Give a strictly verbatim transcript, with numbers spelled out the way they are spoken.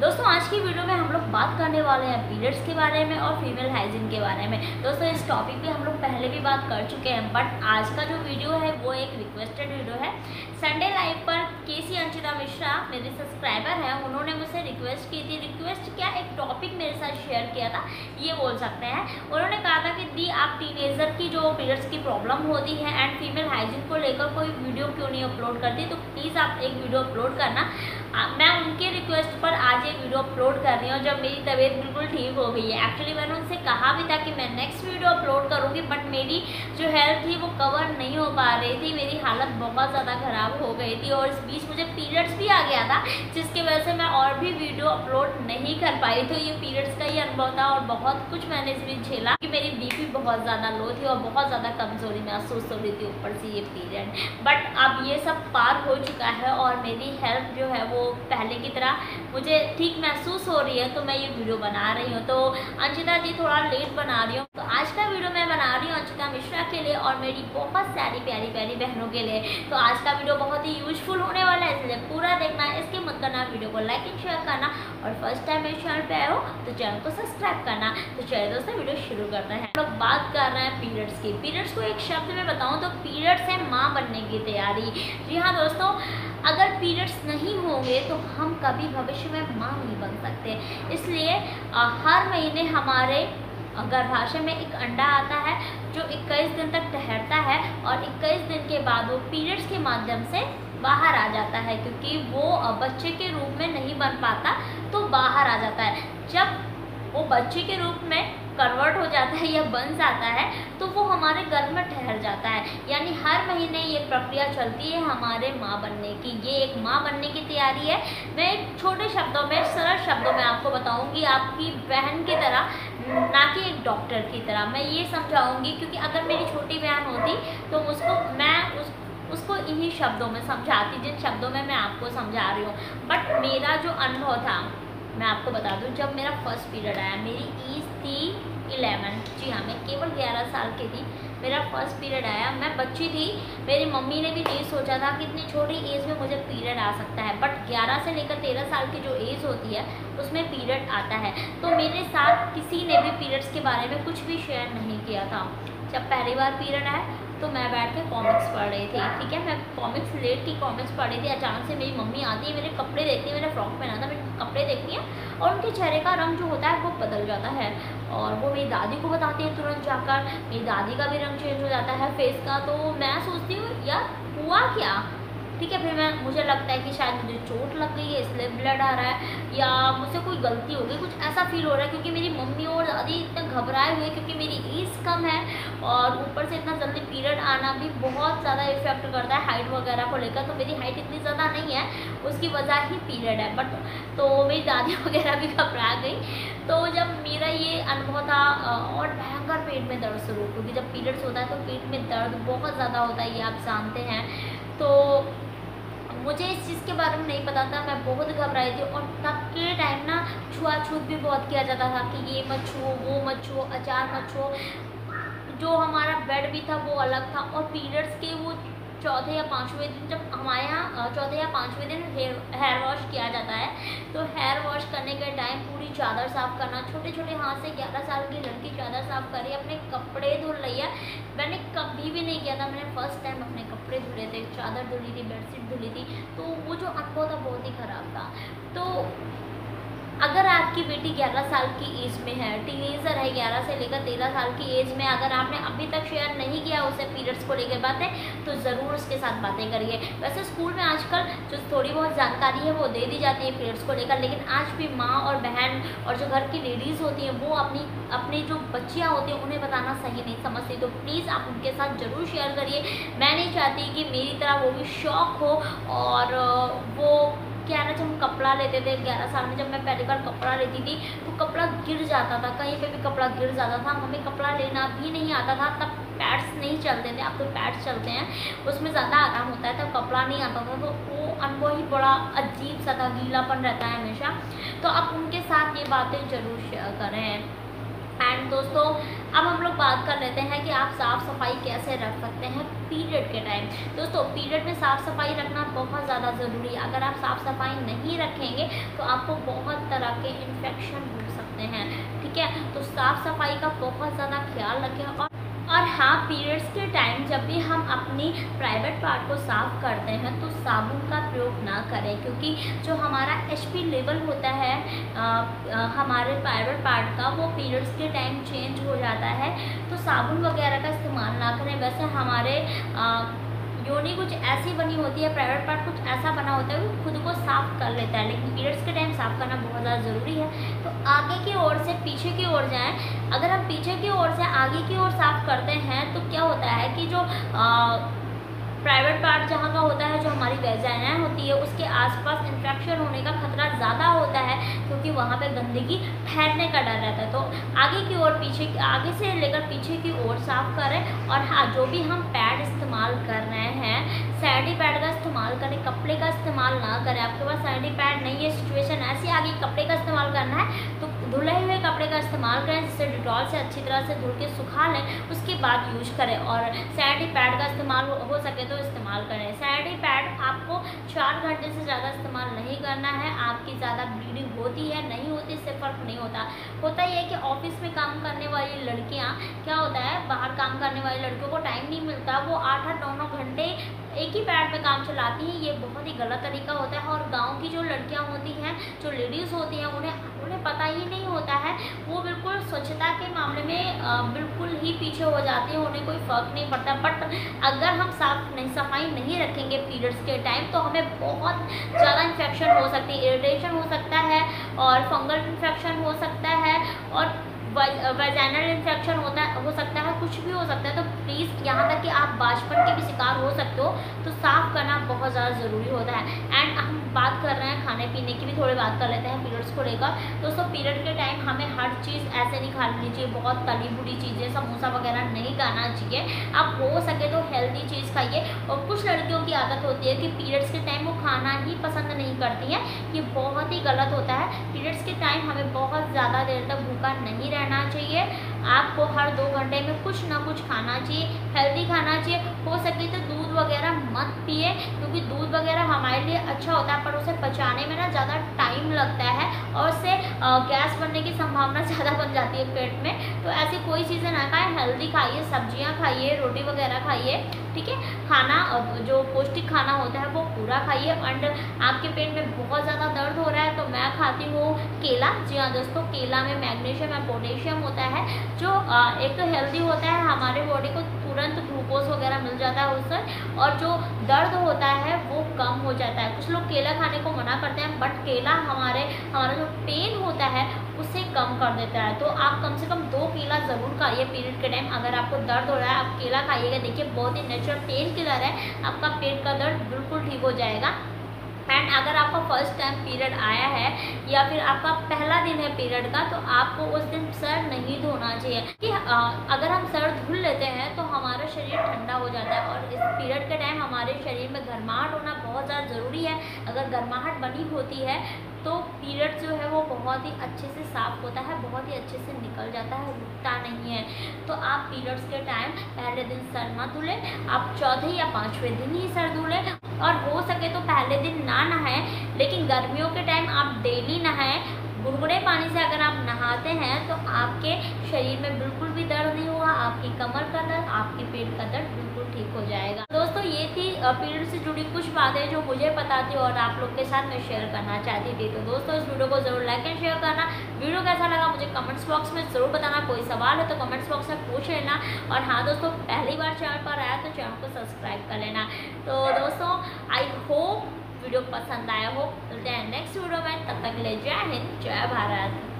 दोस्तों आज की वीडियो में हम लोग बात करने वाले हैं पीरियड्स के बारे में और फीमेल हाइजीन के बारे में। दोस्तों इस टॉपिक पे हम लोग पहले भी बात कर चुके हैं, बट आज का जो वीडियो है वो एक रिक्वेस्टेड वीडियो है। संडे लाइव पर केसी अंशिता मिश्रा मेरे सब्सक्राइबर हैं, उन्होंने मुझसे रिक्वेस्ट की थी। रिक्वेस्ट क्या, एक टॉपिक मेरे साथ शेयर किया था, ये बोल सकते हैं। उन्होंने कहा था कि दी आप टीनेजर की जो पीरियड्स की प्रॉब्लम होती है एंड फीमेल हाइजीन को लेकर कोई वीडियो क्यों नहीं अपलोड करती, तो प्लीज़ आप एक वीडियो अपलोड करना। आ, मैं उनके रिक्वेस्ट पर आज एक वीडियो अपलोड कर रही हूँ जब मेरी तबीयत बिल्कुल ठीक हो गई है। एक्चुअली मैंने उनसे कहा भी था कि मैं नेक्स्ट वीडियो अपलोड करूँगी, बट मेरी जो हेल्थ थी वो कवर नहीं हो पा रही थी, मेरी हालत बहुत ज़्यादा ख़राब हो गई थी और इस बीच मुझे पीरियड्स भी आ गया था, जिसकी वजह से मैं और भी वीडियो अपलोड नहीं कर पाई। तो ये पीरियड्स का ही अनुभव था और बहुत कुछ मैंने इस बीच झेला कि मेरी बीपी बहुत ज़्यादा लो थी और बहुत ज़्यादा कमज़ोरी महसूस हो रही थी ऊपर से ये पीरियड। बट अब ये सब पार हो चुका है और मेरी हेल्थ जो है वो पहले की तरह मुझे ठीक महसूस हो रही है, तो मैं ये वीडियो बना रही हूँ। तो अंशिता जी थोड़ा लेट बना रही हूँ, तो आज का वीडियो मैं बना रही हूँ अंशिता मिश्रा के लिए और मेरी बहुत सारी प्यारी प्यारी बहनों के लिए। तो आज का वीडियो बहुत ही यूजफुल होने वाला है, इसलिए पूरा देखना है। इसके मत करना वीडियो को लाइक एंड शेयर करना और फर्स्ट टाइम मेरे चैनल पे आए हो तो चैनल को सब्सक्राइब करना। तो चलिए दोस्तों वीडियो शुरू करते हैं। हम लोग बात कर रहे हैं पीरियड्स की। पीरियड्स को एक शब्द में बताऊँ तो पीरियड्स है माँ बनने की तैयारी। जी हाँ दोस्तों, अगर पीरियड्स नहीं होंगे तो हम कभी भविष्य में माँ नहीं बन सकते। इसलिए हर महीने हमारे गर्भाशय में एक अंडा आता है जो इक्कीस दिन तक ठहरता है और इक्कीस दिन के बाद वो पीरियड्स के माध्यम से बाहर आ जाता है, क्योंकि वो बच्चे के रूप में नहीं बन पाता तो बाहर आ जाता है। जब वो बच्चे के रूप में कन्वर्ट हो जाता है या बन जाता है तो वो हमारे गर्भ में ठहर जाता है। यानी हर महीने ये प्रक्रिया चलती है हमारे माँ बनने की। ये एक माँ बनने की तैयारी है। मैं एक छोटे शब्दों में, सरल शब्दों में आपको बताऊंगी, आपकी बहन की तरह, ना कि एक डॉक्टर की तरह मैं ये समझाऊंगी। क्योंकि अगर मेरी छोटी बहन होती तो उसको मैं उस उसको इन्हीं शब्दों में समझाती, जिन शब्दों में मैं आपको समझा रही हूँ। बट मेरा जो अनुभव था मैं आपको बता दूं, जब मेरा फर्स्ट पीरियड आया, मेरी एज थी इलेवन। जी हाँ, मैं केवल ग्यारह साल की थी। मेरा फर्स्ट पीरियड आया, मैं बच्ची थी। मेरी मम्मी ने भी नहीं सोचा था कि इतनी छोटी एज में मुझे पीरियड आ सकता है, बट ग्यारह से लेकर तेरह साल की जो एज होती है उसमें पीरियड आता है। तो मेरे साथ किसी ने भी पीरियड्स के बारे में कुछ भी शेयर नहीं किया था। जब पहली बार पीरियड आया तो मैं बैठ के कॉमिक्स पढ़ रही थी। ठीक है, मैं कॉमिक्स लेट की कॉमिक्स पढ़ रही थी। अचानक से मेरी मम्मी आती है, मेरे कपड़े देखती है, मेरा फ्रॉक पहना था, मेरे कपड़े देखती है और उनके चेहरे का रंग जो होता है वो बदल जाता है और वो मेरी दादी को बताती है तुरंत जाकर। मेरी दादी का भी रंग चेंज हो जाता है फेस का। तो मैं सोचती हूँ यार हुआ क्या। ठीक है, फिर मैं मुझे लगता है कि शायद मुझे चोट लग गई है इसलिए ब्लड आ रहा है या मुझसे कोई गलती हो गई, कुछ ऐसा फील हो रहा है। क्योंकि मेरी मम्मी और दादी इतने घबराए हुए, क्योंकि मेरी एज कम है और ऊपर से इतना जल्दी पीरियड आना भी बहुत ज़्यादा इफेक्ट करता है हाइट वगैरह को लेकर। तो मेरी हाइट इतनी ज़्यादा नहीं है, उसकी वजह ही पीरियड है। बट तो मेरी दादी वगैरह भी घबरा गई। तो जब मेरा ये अनुभव था और भयंकर पेट में दर्द शुरू, क्योंकि जब पीरियड्स होता है तो पेट में दर्द बहुत ज़्यादा होता है, ये आप जानते हैं। तो मुझे इस चीज़ के बारे में नहीं पता था, मैं बहुत घबराई थी। और तब के टाइम ना छुआछूत भी बहुत किया जाता था कि ये मत छुओ, वो मत छुओ, अचार मत छुओ। जो हमारा बेड भी था वो अलग था। और पीरियड्स के वो चौथे या पाँचवें दिन, जब हमारे यहाँ चौथे या पाँचवें दिन हेयर हेयर वॉश किया जाता है, तो हेयर वॉश करने के टाइम पूरी चादर साफ़ करना। छोटे छोटे हाथ से ग्यारह साल की लड़की चादर साफ़ करी, अपने कपड़े धुल रही है। मैंने कभी भी नहीं किया था, मैंने फर्स्ट टाइम अपने कपड़े धुले थे, चादर धुली थी, बेडशीट धुली थी। तो वो जो अनुभव था बहुत ही ख़राब था। तो अगर आपकी बेटी ग्यारह साल की एज में है, टीनेजर है, ग्यारह से लेकर तेरह साल की एज में, अगर आपने अभी तक शेयर नहीं किया उसे पीरियड्स को लेकर बातें, तो ज़रूर उसके साथ बातें करिए। वैसे स्कूल में आजकल जो थोड़ी बहुत जानकारी है वो दे दी जाती है पीरियड्स को लेकर, लेकिन आज भी माँ और बहन और जो घर की लेडीज़ होती हैं वो अपनी अपनी जो बच्चियाँ होती हैं उन्हें बताना सही नहीं समझती। तो प्लीज़ आप उनके साथ ज़रूर शेयर करिए। मैं नहीं चाहती कि मेरी तरह वो भी शौक हो और वो क्या ना, जब हम कपड़ा लेते थे ग्यारह साल में, जब मैं पहली बार कपड़ा लेती थी तो कपड़ा गिर जाता था, कहीं पे भी कपड़ा गिर जाता था। हमें कपड़ा लेना भी नहीं आता था, तब पैड्स नहीं चलते थे, अब तो पैड्स चलते हैं, उसमें ज़्यादा आराम होता है। तब कपड़ा नहीं आता था तो वो अनुभव ही बड़ा अजीब सा था, गीलापन रहता है हमेशा। तो आप उनके साथ ये बातें ज़रूर शेयर करें। एंड दोस्तों अब हम लोग बात कर लेते हैं कि आप साफ़ सफाई कैसे रख सकते हैं पीरियड के टाइम। दोस्तों पीरियड में साफ़ सफाई रखना बहुत ज़्यादा ज़रूरी है। अगर आप साफ़ सफाई नहीं रखेंगे तो आपको बहुत तरह के इन्फेक्शन हो सकते हैं, ठीक है। तो साफ़ सफाई का बहुत ज़्यादा ख्याल रखें। और और हाँ, पीरियड्स के टाइम जब भी हम अपनी प्राइवेट पार्ट को साफ़ करते हैं तो साबुन का प्रयोग ना करें, क्योंकि जो हमारा एचपी लेवल होता है आ, आ, हमारे प्राइवेट पार्ट का, वो पीरियड्स के टाइम चेंज हो जाता है। तो साबुन वगैरह का इस्तेमाल ना करें। वैसे हमारे आ, योनि कुछ ऐसी बनी होती है, प्राइवेट पार्ट कुछ ऐसा बना होता है वो खुद को साफ़ कर लेता है, लेकिन पीरियड्स के टाइम साफ़ करना बहुत ज़्यादा ज़रूरी है। तो आगे की ओर से पीछे की ओर जाएं। अगर हम पीछे की ओर से आगे की ओर साफ़ करते हैं तो क्या होता है कि जो प्राइवेट पार्ट जहाँ का होता है, जो हमारी वेजाइना होती है, उसके आसपास इन्फेक्शन होने का खतरा ज़्यादा होता है, क्योंकि वहाँ पे गंदगी ठहरने का डर रहता है। तो आगे की ओर पीछे आगे से लेकर पीछे की ओर साफ़ करें। और हाँ, जो भी हम पैड इस्तेमाल कर रहे हैं, सैनिटरी पैड का इस्तेमाल करें, कपड़े का इस्तेमाल ना करें। आपके पास सैनिटरी पैड नहीं है, सिचुएशन ऐसी आ गई कपड़े का इस्तेमाल करना है, तो धुले हुए कपड़े का इस्तेमाल करें, जिससे डिटॉल से अच्छी तरह से धुल के सुखा लें, उसके बाद यूज करें। और सैनिटरी पैड का इस्तेमाल हो, हो सके तो इस्तेमाल करें। सैनिटरी पैड आपको चार घंटे से ज़्यादा इस्तेमाल नहीं करना है। आपकी ज़्यादा ब्लीडिंग होती है नहीं होती, इससे फ़र्क नहीं होता। होता ही है कि ऑफिस में काम करने वाली लड़कियाँ, क्या होता है, बाहर काम करने वाली लड़कियों को टाइम नहीं मिलता, वो आठ आठ नौ नौ घंटे एक ही पैड पे काम चलाती हैं। ये बहुत ही गलत तरीका होता है। और गांव की जो लड़कियां होती हैं, जो लेडीज़ होती हैं, उन्हें उन्हें पता ही नहीं होता है, वो बिल्कुल स्वच्छता के मामले में आ, बिल्कुल ही पीछे हो जाती हैं, उन्हें कोई फ़र्क नहीं पड़ता। बट अगर हम साफ नहीं सफाई नहीं रखेंगे पीरियड्स के टाइम, तो हमें बहुत ज़्यादा इन्फेक्शन हो सकती है, इरिटेशन हो सकता है, और फंगल इन्फेक्शन हो सकता है, और वैजाइनल इन्फेक्शन होता है हो सकता है, कुछ भी हो सकता है। तो प्लीज़, यहाँ तक कि आप बाजपन के भी शिकार हो सकते हो, तो साफ़ करना बहुत ज़्यादा ज़रूरी होता है। एंड हम बात कर रहे हैं खाने पीने की भी, थोड़ी बात कर लेते हैं पीरियड्स को लेकर। दोस्तों पीरियड के टाइम हमें हर चीज़ ऐसे नहीं खानी चाहिए, बहुत तली बुरी चीज़ें, समोसा वगैरह नहीं खाना चाहिए। आप हो सके तो हेल्दी चीज़ खाइए। और कुछ लड़कियों की आदत होती है कि पीरियड्स के टाइम वो खाना ही पसंद नहीं करती हैं, ये बहुत ही गलत होता है। पीरियड्स के टाइम हमें बहुत ज़्यादा देर तक भूखा नहीं रहना चाहिए। आपको हर दो घंटे में कुछ ना कुछ खाना चाहिए, हेल्दी खाना चाहिए। हो सके तो दूध वगैरह मत पिए, क्योंकि दूध वगैरह हमारे लिए अच्छा होता है, पर उसे पचाने में ना ज़्यादा टाइम लगता है, और उससे गैस बनने की संभावना ज़्यादा बन जाती है पेट में। तो ऐसी कोई चीज़ें ना खाएं, हेल्दी खाइए, सब्जियां खाइए, रोटी वगैरह खाइए, ठीक है। खाना जो पौष्टिक खाना होता है वो पूरा खाइए। एंड आपके पेट में बहुत ज़्यादा दर्द हो रहा है तो मैं खाती हूँ केला। जी हाँ दोस्तों, केला में मैग्नीशियम और पोटेशियम होता है, जो एक तो हेल्दी होता है, हमारे बॉडी को तुरंत ग्लूकोज वगैरह मिल जाता है उससे, और जो दर्द होता है वो कम हो जाता है। कुछ लोग केला खाने को मना करते हैं, बट केला हमारे हमारा जो पेन होता है उसे कम कर देता है। तो आप कम से कम दो केला ज़रूर खाइए पीरियड के टाइम। अगर आपको दर्द हो रहा है, आप केला खाइएगा, देखिए बहुत ही नेचुरल पेन किलर है, आपका पेट का दर्द बिल्कुल ठीक हो जाएगा। एंड अगर आपका फर्स्ट टाइम पीरियड आया है या फिर आपका पहला दिन है पीरियड का, तो आपको उस दिन सर नहीं धोना चाहिए। कि अगर हम सर धुल लेते हैं तो हमारा शरीर ठंडा हो जाता है, और इस पीरियड के टाइम हमारे शरीर में गर्माहट होना बहुत ज़्यादा ज़रूरी है। अगर गर्माहट बनी होती है तो पीरियड जो है वो बहुत ही अच्छे से साफ़ होता है, बहुत ही अच्छे से निकल जाता है, रुकता नहीं है। तो आप पीरियड्स के टाइम पहले दिन सर ना धुलें, आप चौथे या पाँचवें दिन ही सर धुलें, और हो सके तो पहले दिन ना नहाएं। लेकिन गर्मियों के टाइम आप डेली नहाएं। गुनगुने पानी से अगर आप नहाते हैं तो आपके शरीर में बिल्कुल भी दर्द नहीं होगा, आपकी कमर का दर्द, आपके पेट का दर्द बिल्कुल ठीक हो जाएगा। दोस्तों ये थी पीरियड से जुड़ी कुछ बातें जो मुझे पता थी और आप लोग के साथ मैं शेयर करना चाहती थी। तो दोस्तों इस वीडियो को ज़रूर लाइक एंड शेयर करना। वीडियो कैसा लगा मुझे कमेंट्स बॉक्स में ज़रूर बताना। कोई सवाल है तो कमेंट्स बॉक्स में पूछ लेना। और हाँ दोस्तों, पहली बार चैनल पर आया तो चैनल को सब्सक्राइब कर लेना। तो दोस्तों आई होप वीडियो पसंद आया हो। मिलते हैं नेक्स्ट वीडियो में, तब तक के लिए जय हिंद, जय भारत।